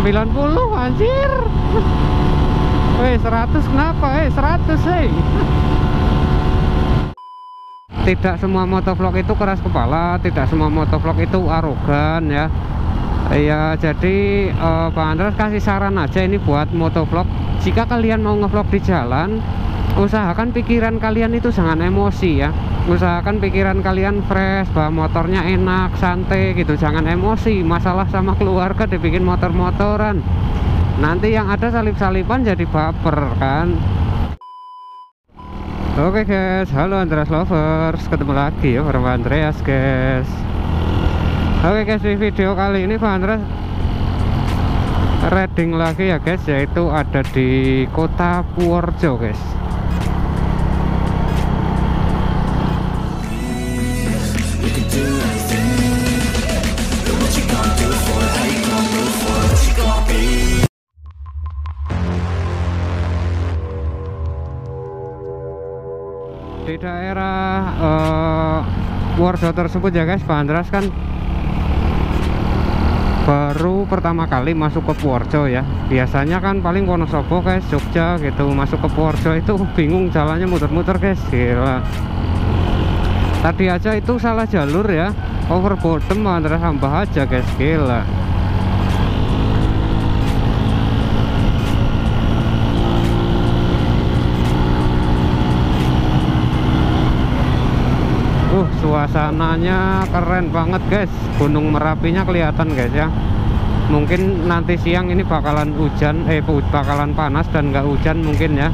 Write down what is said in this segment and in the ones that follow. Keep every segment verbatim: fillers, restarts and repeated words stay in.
sembilan puluh anjir. Weh, seratus kenapa? Eh, seratus eh. Tidak semua motovlog itu keras kepala, tidak semua motovlog itu arogan ya. Ya, jadi eh, Bang Andreas kasih saran aja ini buat motovlog. Jika kalian mau ngevlog di jalan, usahakan pikiran kalian itu jangan emosi ya. Usahakan pikiran kalian fresh, bawa motornya enak, santai gitu, jangan emosi. Masalah sama keluarga dibikin motor-motoran, nanti yang ada salip-salipan jadi baper kan. Oke guys, halo Andreas lovers, ketemu lagi ya bareng Andreas guys. Oke guys, di video kali ini Pak Andreas riding lagi ya guys, yaitu ada di kota Purworejo guys. Di daerah uh, Purworejo tersebut ya guys, Pak Andreas kan baru pertama kali masuk ke Purworejo ya. Biasanya kan paling Wonosobo guys, Jogja gitu. Masuk ke Purworejo itu bingung jalannya, muter-muter guys, gila. Tadi aja itu salah jalur ya, over bottom Pak Andreas hambah aja guys, gila. Uh, suasananya keren banget guys. Gunung Merapinya kelihatan guys ya. Mungkin nanti siang ini bakalan hujan, eh bakalan panas dan nggak hujan mungkin ya.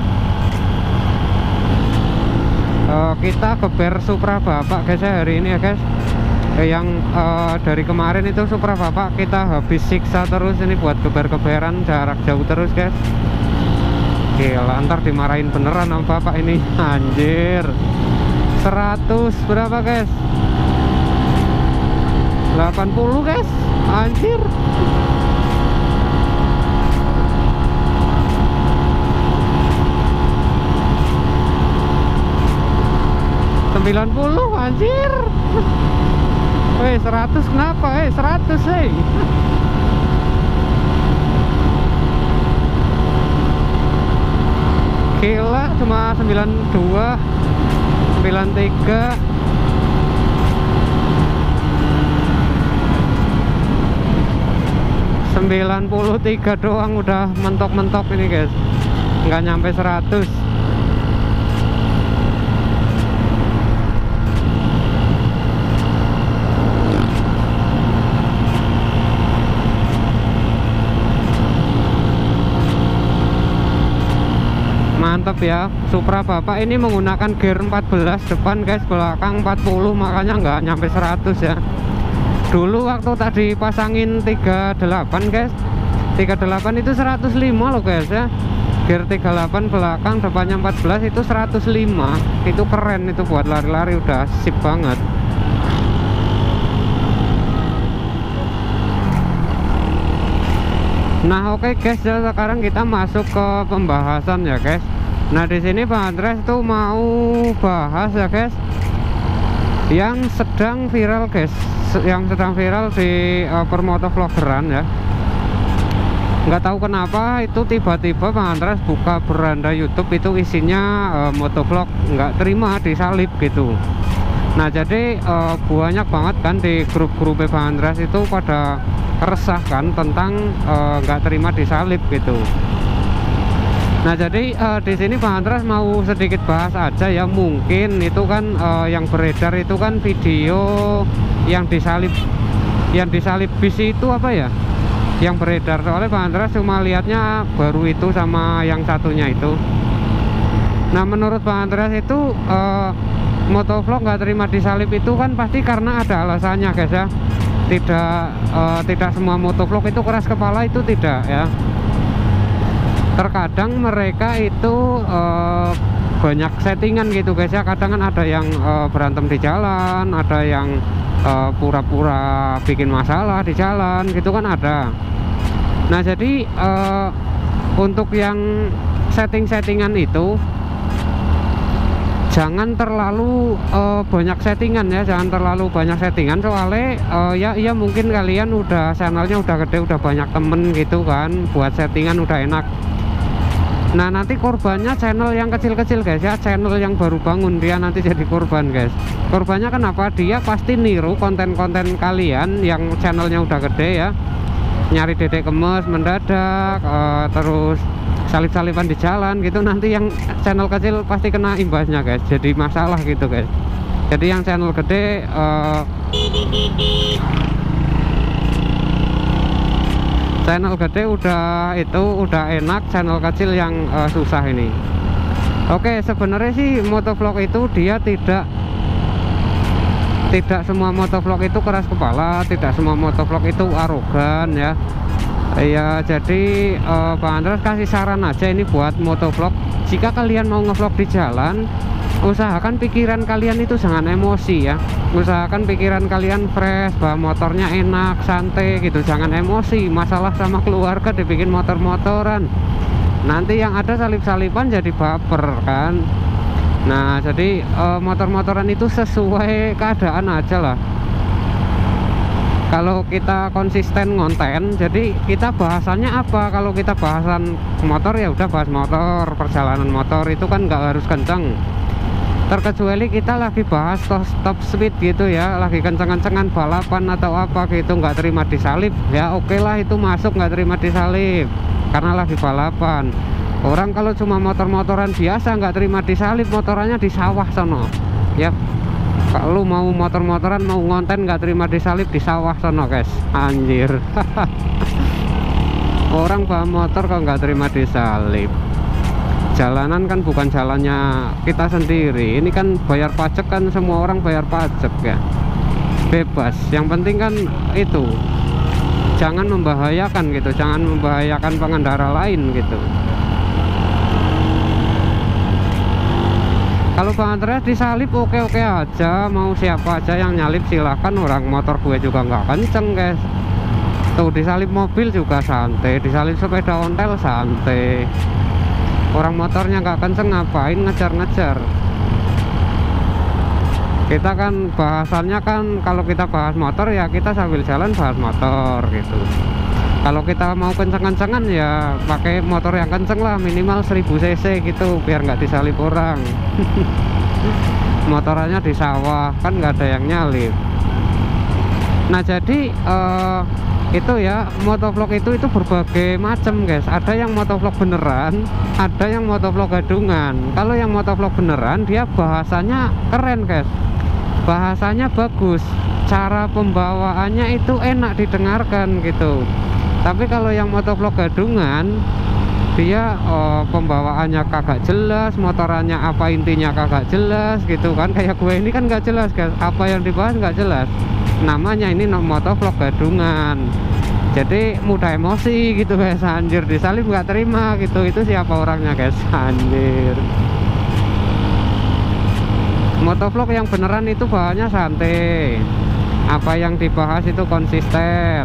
Uh, kita geber Supra Bapak guys ya hari ini ya guys. Eh, yang uh, dari kemarin itu Supra Bapak kita habis siksa terus ini buat geber-geberan jarak jauh terus guys. Gila, ntar dimarahin beneran sama Bapak ini, anjir. Seratus berapa guys? delapan puluh guys, anjir. Sembilan puluh anjir. Weh, seratus kenapa? Eh, seratus eh. Gila, cuma sembilan dua, sembilan tiga. sembilan puluh tiga doang udah mentok-mentok ini guys, nggak nyampe seratus. Mantap ya, Supra Bapak ini menggunakan gear empat belas depan guys, belakang empat puluh, makanya nggak nyampe seratus ya. Dulu waktu tadi pasangin tiga puluh delapan guys, tiga puluh delapan itu seratus lima loh guys ya. Gear tiga puluh delapan belakang, depannya empat belas itu seratus lima. Itu keren, itu buat lari-lari udah sip banget. Nah oke okay guys, ya, sekarang kita masuk ke pembahasan ya guys. Nah di sini Pak Andreas tuh mau bahas ya guys yang sedang viral guys, yang sedang viral di uh, permotovlogeran ya. Nggak tahu kenapa itu tiba-tiba Pak Andreas buka beranda YouTube itu isinya uh, motovlog, nggak terima disalib gitu. Nah jadi uh, banyak banget kan di grup-grup Pak Andreas itu pada resah kan tentang uh, nggak terima disalib gitu. Nah jadi uh, di sini Pak Andreas mau sedikit bahas aja ya. Mungkin itu kan uh, yang beredar itu kan video yang disalib, yang disalib bis itu apa ya, yang beredar. Soalnya Pak Andreas cuma lihatnya baru itu sama yang satunya itu. Nah menurut Pak Andreas itu uh, motovlog nggak terima disalib itu kan pasti karena ada alasannya guys ya. Tidak uh, tidak semua motovlog itu keras kepala, itu tidak ya. Terkadang mereka itu uh, banyak settingan gitu guys ya. Kadang kan ada yang uh, berantem di jalan, ada yang pura-pura uh, bikin masalah di jalan gitu kan ada. Nah jadi uh, untuk yang setting-settingan itu jangan terlalu uh, banyak settingan ya, jangan terlalu banyak settingan soalnya uh, ya iya mungkin kalian udah channelnya udah gede, udah banyak temen gitu kan, buat settingan udah enak. Nah nanti korbannya channel yang kecil-kecil guys ya, channel yang baru bangun dia nanti jadi korban guys. Korbannya kenapa? Dia pasti niru konten-konten kalian yang channelnya udah gede ya, nyari dedek kemes mendadak, uh, terus salip-salipan di jalan gitu. Nanti yang channel kecil pasti kena imbasnya guys, jadi masalah gitu guys. Jadi yang channel gede uh, channel gede udah itu udah enak, channel kecil yang uh, susah ini. Oke, sebenarnya sih motovlog itu dia tidak tidak semua motovlog itu keras kepala, tidak semua motovlog itu arogan ya. Ya jadi uh, Bang Andreas kasih saran aja ini buat motovlog. Jika kalian mau ngevlog di jalan, usahakan pikiran kalian itu jangan emosi ya. Usahakan pikiran kalian fresh, bawa motornya enak, santai gitu, jangan emosi. Masalah sama keluarga dibikin motor-motoran, nanti yang ada salip-salipan jadi baper kan. Nah jadi uh, motor-motoran itu sesuai keadaan aja lah. Kalau kita konsisten ngonten, jadi kita bahasannya apa? Kalau kita bahasan motor ya udah bahas motor, perjalanan motor itu kan nggak harus kenceng. Terkecuali kita lagi bahas top speed gitu ya, lagi kenceng-kencengan balapan atau apa gitu, nggak terima disalip ya oke lah, itu masuk nggak terima disalip karena lagi balapan. Orang kalau cuma motor-motoran biasa nggak terima disalip, motorannya di sawah sono ya. Kalau mau motor-motoran mau ngonten nggak terima disalip di sawah sono guys, anjir. Orang bawa motor kok nggak terima disalip. Jalanan kan bukan jalannya kita sendiri, ini kan bayar pajak kan, semua orang bayar pajak ya, bebas. Yang penting kan itu jangan membahayakan gitu, jangan membahayakan pengendara lain gitu. Kalau Bang Andreas disalip oke-oke aja, mau siapa aja yang nyalip silahkan, orang motor gue juga nggak kenceng guys. Tuh disalip mobil juga santai, disalip sepeda ontel santai. Orang motornya nggak kenceng ngapain ngejar-ngejar. Kita kan bahasannya kan kalau kita bahas motor ya kita sambil jalan bahas motor gitu. Kalau kita mau kenceng-kencengan ya pakai motor yang kenceng lah, minimal seribu cc gitu biar nggak disalip orang. Motorannya di sawah kan nggak ada yang nyalip. Nah jadi uh, itu ya motovlog itu itu berbagai macam guys. Ada yang motovlog beneran, ada yang motovlog gadungan. Kalau yang motovlog beneran dia bahasanya keren guys, bahasanya bagus, cara pembawaannya itu enak didengarkan gitu. Tapi kalau yang motovlog gadungan dia oh, pembawaannya kagak jelas, motorannya apa intinya kagak jelas gitu kan. Kayak gue ini kan gak jelas guys, apa yang dibahas gak jelas. Namanya ini motovlog gadungan, jadi mudah emosi gitu guys, anjir disalip nggak terima gitu. Itu siapa orangnya guys, anjir. Motovlog yang beneran itu bahannya santai, apa yang dibahas itu konsisten.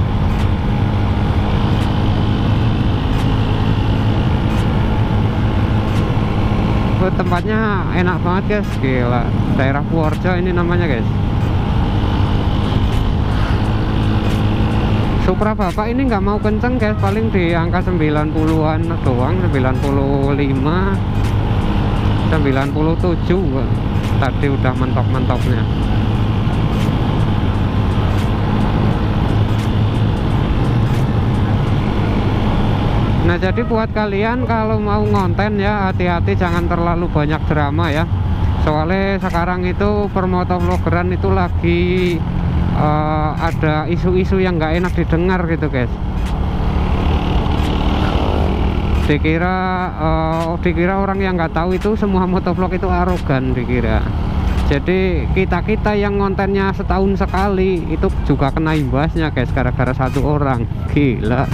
Tempatnya enak banget guys, gila. Daerah Purworejo ini namanya guys. Supra bapak ini nggak mau kenceng guys, paling di angka sembilan puluhan doang, sembilan puluh lima, sembilan puluh tujuh tadi udah mentok-mentoknya. Nah jadi buat kalian kalau mau ngonten ya hati-hati, jangan terlalu banyak drama ya. Soalnya sekarang itu permotovlogeran itu lagi uh, ada isu-isu yang nggak enak didengar gitu guys. Dikira uh, dikira orang yang nggak tahu itu semua motovlog itu arogan dikira. Jadi kita-kita yang ngontennya setahun sekali itu juga kena imbasnya guys, gara-gara satu orang. Gila.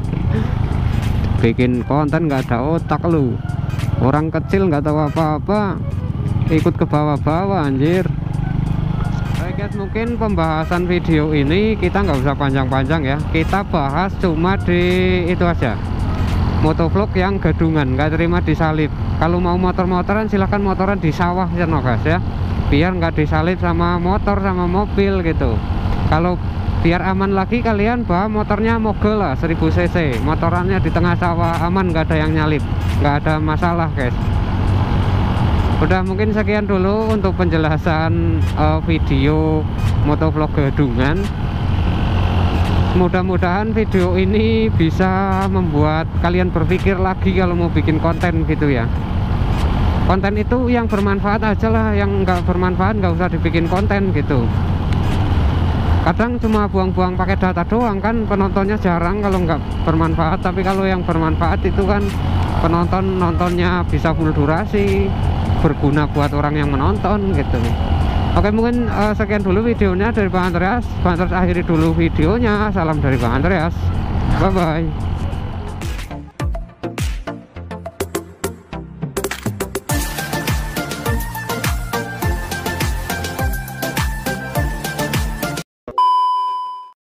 Bikin konten nggak ada otak lu, orang kecil nggak tahu apa-apa ikut ke bawah-bawah anjir. Oke guys, mungkin pembahasan video ini kita nggak usah panjang-panjang ya, kita bahas cuma di itu aja, motovlog yang gadungan, nggak terima disalip. Kalau mau motor-motoran silahkan motoran di sawah ya no guys ya, biar nggak disalip sama motor sama mobil gitu. Kalau biar aman lagi kalian bawa motornya mogel lah seribu cc, motorannya di tengah sawah, aman, nggak ada yang nyalip, nggak ada masalah guys. Udah, mungkin sekian dulu untuk penjelasan uh, video motovlog gadungan. Mudah-mudahan video ini bisa membuat kalian berpikir lagi kalau mau bikin konten gitu ya. Konten itu yang bermanfaat aja lah, yang nggak bermanfaat nggak usah dibikin konten gitu. Kadang cuma buang-buang pakai data doang kan, penontonnya jarang kalau nggak bermanfaat. Tapi kalau yang bermanfaat itu kan penonton nontonnya bisa full durasi, berguna buat orang yang menonton gitu. Oke, mungkin uh, sekian dulu videonya dari Bang Andreas. Bang Andreas akhiri dulu videonya. Salam dari Bang Andreas, bye bye.